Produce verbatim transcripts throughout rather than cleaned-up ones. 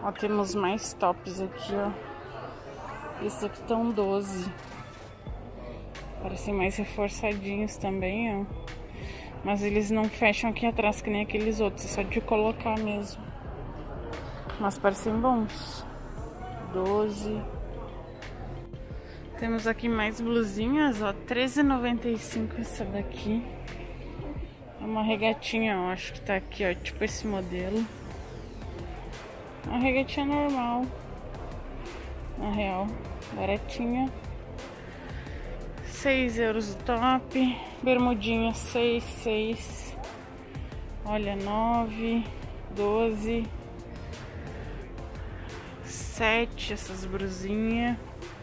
Ó, temos mais tops aqui, ó. Esses aqui estão doze. Parecem mais reforçadinhos também, ó. Mas eles não fecham aqui atrás que nem aqueles outros. É só de colocar mesmo. Mas parecem bons. doze. Temos aqui mais blusinhas, ó. treze e noventa e cinco essa daqui. É uma regatinha, ó. Acho que tá aqui, ó. Tipo esse modelo. Uma regatinha normal. Na real. Baratinha. seis euros o top. Bermudinha seis, seis. Olha, nove, doze. sete essas brusinhas.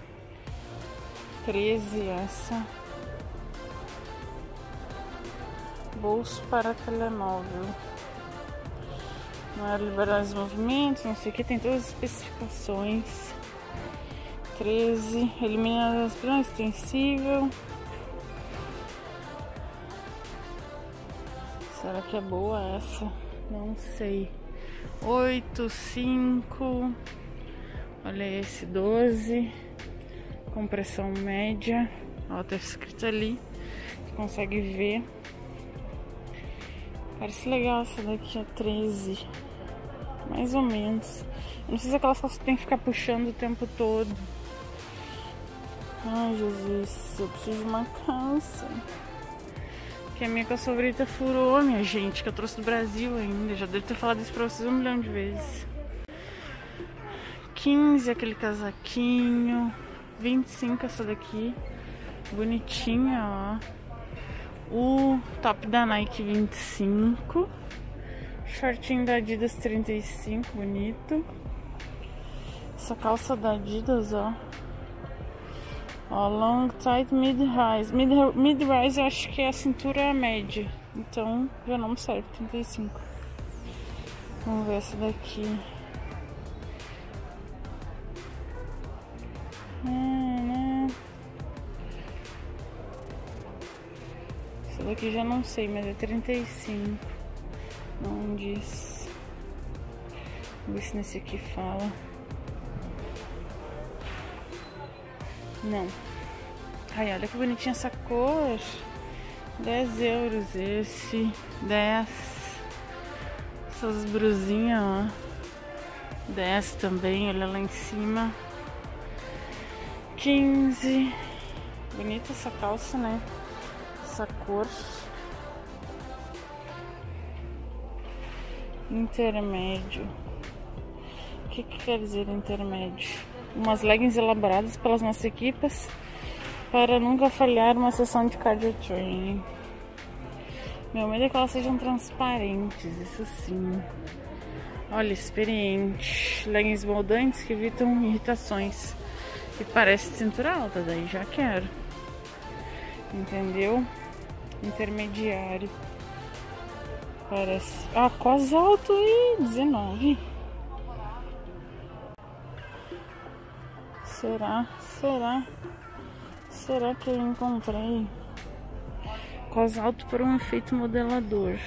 treze essa. Bolso para telemóvel. Não é liberar os movimentos, não sei o que, tem todas as especificações. treze, elimina as aspirantes, extensível. Será que é boa essa? Não sei. oito, cinco. Olha esse, doze. Compressão média. Ó, tá escrito ali. Você consegue ver. Parece legal essa daqui, ó, treze. Mais ou menos. Eu não sei se aquelas calças tem que ficar puxando o tempo todo. Ai, Jesus, eu preciso de uma calça. Que a minha calça favorita furou, minha gente, que eu trouxe do Brasil ainda. Já devo ter falado isso pra vocês um milhão de vezes. quinze, aquele casaquinho. vinte e cinco essa daqui. Bonitinha, ó. O top da Nike vinte e cinco. Shortinho da Adidas trinta e cinco, bonito. Essa calça da Adidas, ó. Ó, long, tight, mid-rise. Mid-rise mid eu acho que é a cintura média. Então, já não me serve, trinta e cinco. Vamos ver essa daqui. Ah, né? Essa daqui já não sei, mas é trinta e cinco. Não diz. Vamos ver se nesse aqui fala. Não. Ai, olha que bonitinha essa cor. dez euros esse. dez. Essas brusinhas, ó. dez também, olha lá em cima. quinze. Bonita essa calça, né? Essa cor. Intermédio. O que que quer dizer intermédio? Umas leggings elaboradas pelas nossas equipes para nunca falhar uma sessão de cardio training. Meu medo é que elas sejam transparentes, isso sim. Olha, experiente. Leggings moldantes que evitam irritações. E parece cintura alta, daí já quero. Entendeu? Intermediário. Parece. Ah, cos alto e dezenove. Será? Será? Será que eu encontrei cos alto para um efeito modelador?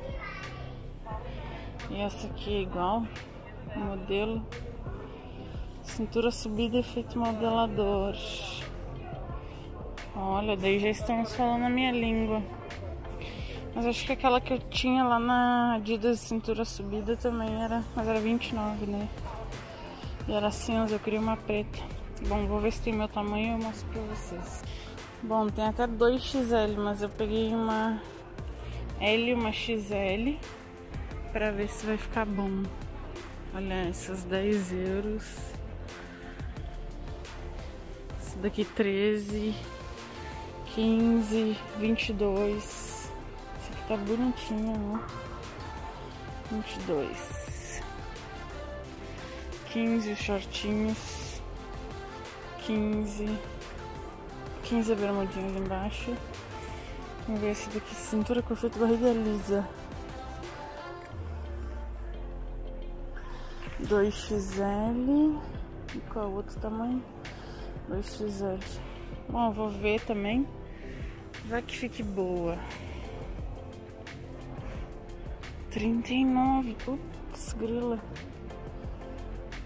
E essa aqui é igual. Modelo. Cintura subida, efeito modelador. Olha, daí já estamos falando a minha língua. Mas acho que aquela que eu tinha lá na Adidas cintura subida também era. Mas era vinte e nove, né? E era cinza, eu queria uma preta. Bom, vou ver se tem meu tamanho e eu mostro pra vocês. Bom, tem até dois X L, mas eu peguei uma L e uma X L pra ver se vai ficar bom. Olha, essas dez euros. Essa daqui treze, quinze, vinte e dois. Essa aqui tá bonitinha, ó. vinte e dois. quinze os shortinhos. quinze. quinze a bermudinhas embaixo. Vamos ver esse daqui, cintura com efeito barriga lisa. dois X L. E qual é o outro tamanho? dois X L. Bom, vou ver também. Vai que fique boa. trinta e nove. Putz, grila.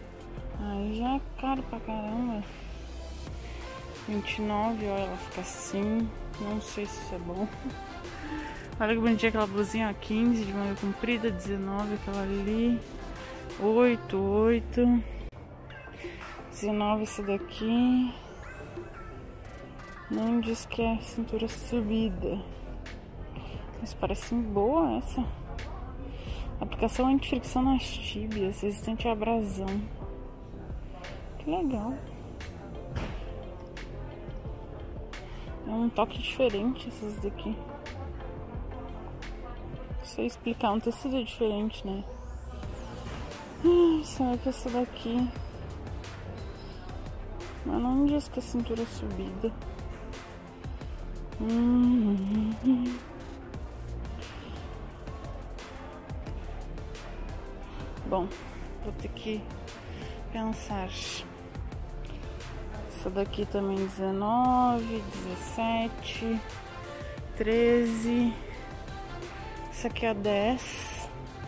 Aí já é caro pra caramba. vinte e nove, ó, ela fica assim. Não sei se isso é bom. Olha que bonitinha aquela blusinha, quinze de manga comprida, dezenove aquela ali. oito, oito. dezenove essa daqui. Não diz que é cintura subida. Mas parece boa essa. Aplicação anti-fricção nas tíbias, resistente à abrasão. Que legal. É um toque diferente essas daqui. Não sei explicar, um tecido diferente, né? Ai, será que essa daqui... Mas não diz que é cintura subida. Hum, hum, hum. Bom, vou ter que pensar. Essa daqui também dezenove, dezessete, treze. Essa aqui é dez.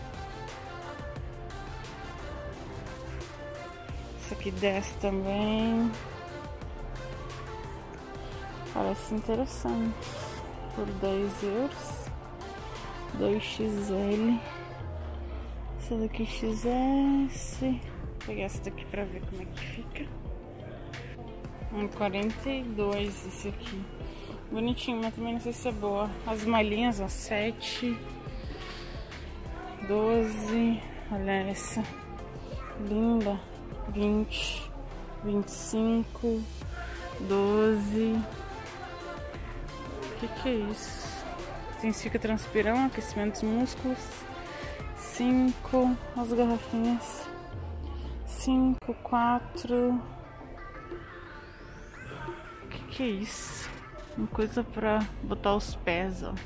Essa aqui dez também. Parece interessante. Por dez euros. dois X L. Essa daqui X S. Vou pegar essa daqui pra ver como é que fica. Um quarenta e dois esse aqui. Bonitinho, mas também não sei se é boa. As malhinhas, ó, sete, doze. Olha essa. Linda. vinte, vinte e cinco, doze. O que que é isso? Intensifica transpirão, aquecimento dos músculos. cinco, as garrafinhas. cinco, quatro. O que que é isso? Uma coisa pra botar os pés, ó.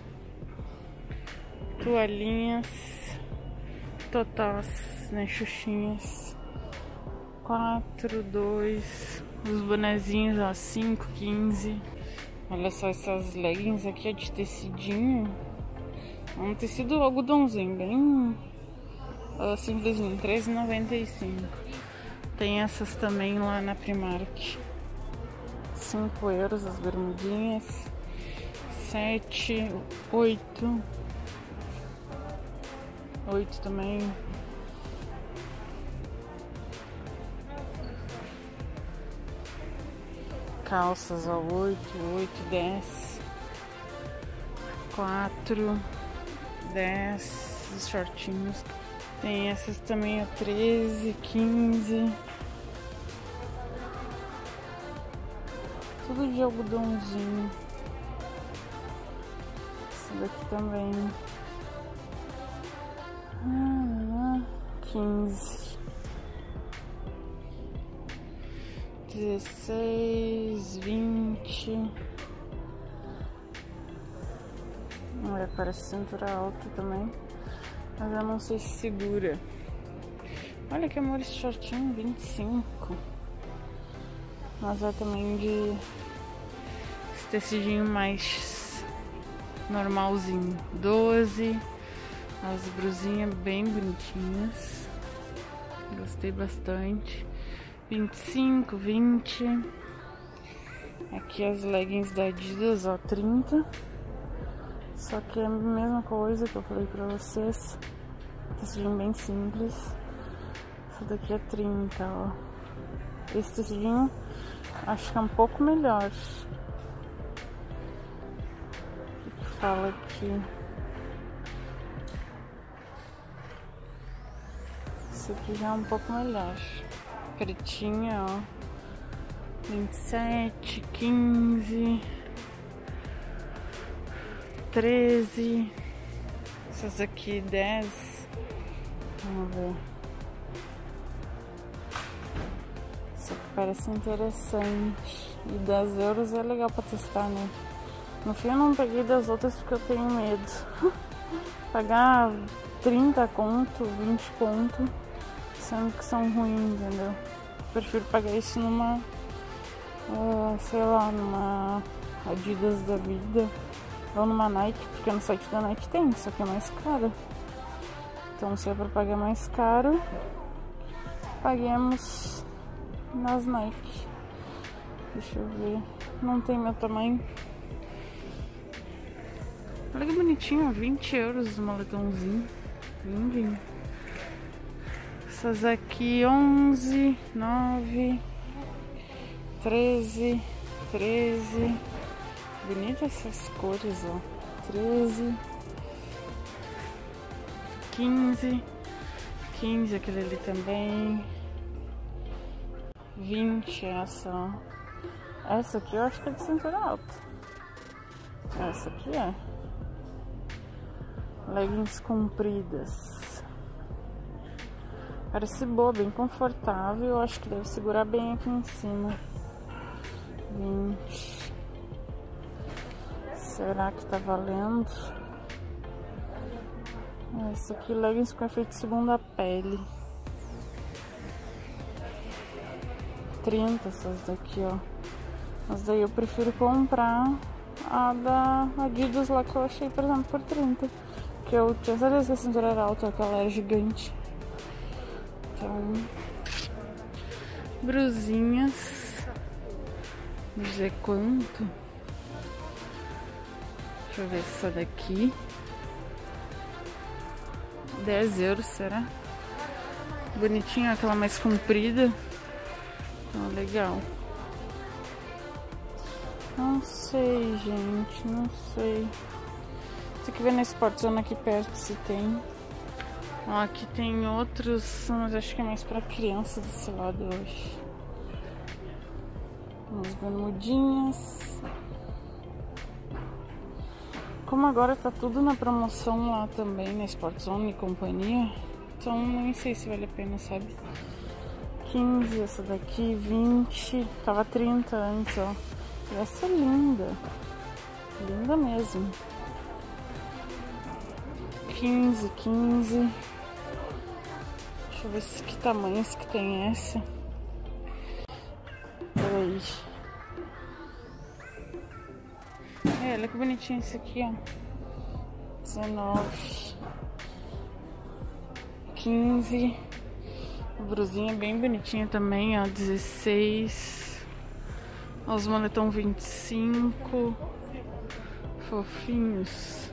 Toalhinhas. Totós, né? Xuxinhas. quatro, dois. Os bonezinhos, ó. cinco, quinze. Olha só essas leggings aqui, ó, de tecidinho. É um tecido algodãozinho, bem uh, simplesinho, treze e noventa e cinco. Tem essas também lá na Primark. cinco euros as bermudinhas. sete, oito. oito também. Calças, ó, oito, oito, dez. quatro, dez. Os shortinhos. Tem essas também, ó, treze, quinze. Tudo de algodãozinho. Essa daqui também. Ah, quinze. dezesseis, vinte. Olha, parece cintura alta também. Mas eu não sei se segura. Olha que amor, esse shortinho, vinte e cinco. Mas é também de esse tecidinho mais normalzinho. doze. As brusinhas bem bonitinhas. Gostei bastante. vinte e cinco, vinte. Aqui as leggings da Adidas, ó, trinta. Só que é a mesma coisa que eu falei pra vocês. Tecidinho bem simples. Essa daqui é trinta, ó. Esse tecidinho acho que é um pouco melhor. O que que fala aqui? Esse aqui já é um pouco melhor. Pretinha, ó. vinte e sete, quinze, treze. Essas aqui, dez. Vamos ver. Essa aqui parece interessante. E dez euros é legal pra testar, né? No fim eu não peguei das outras porque eu tenho medo. Pagar trinta conto, vinte conto, sendo que são ruins, entendeu? Prefiro pagar isso numa, uh, sei lá, numa Adidas da vida ou numa Nike, porque no site da Nike tem, só que é mais caro. Então se é pra pagar mais caro, paguemos nas Nike. Deixa eu ver. Não tem meu tamanho. Olha que bonitinho, vinte euros o moletomzinho. Lindinho. Essas aqui, onze, nove, treze, treze. Bonitas essas cores, ó. treze, quinze, quinze, aquele ali também. vinte, essa, ó. Essa aqui eu acho que é de cintura alta. Essa aqui é. Leggings compridas. Parece boa, bem confortável. Eu acho que deve segurar bem aqui em cima. vinte. Será que tá valendo? Essa aqui, leggings com efeito segunda pele. trinta essas daqui, ó. Mas daí eu prefiro comprar a da Adidas lá que eu achei, por exemplo, por trinta. Que eu tinha certeza que a cintura era alta, que ela é gigante. Então, brusinhas. Vamos dizer quanto. Deixa eu ver essa daqui. dez euros, será? Bonitinha, aquela mais comprida. Então, legal. Não sei, gente, não sei. Tem que ver na Sport Zone aqui perto se tem. Ó, aqui tem outros, mas acho que é mais pra criança desse lado hoje. Umas bermudinhas. Como agora tá tudo na promoção lá também, na Sport Zone e companhia, então nem sei se vale a pena, sabe? quinze, essa daqui, vinte, tava trinta antes, ó. E essa é linda. Linda mesmo. quinze, quinze. Deixa eu ver se, que tamanhos que tem essa. Peraí. É, olha que bonitinho esse aqui, ó. dezenove. quinze. Brusinha bem bonitinha também, ó. dezesseis. Os moletom vinte e cinco. Fofinhos.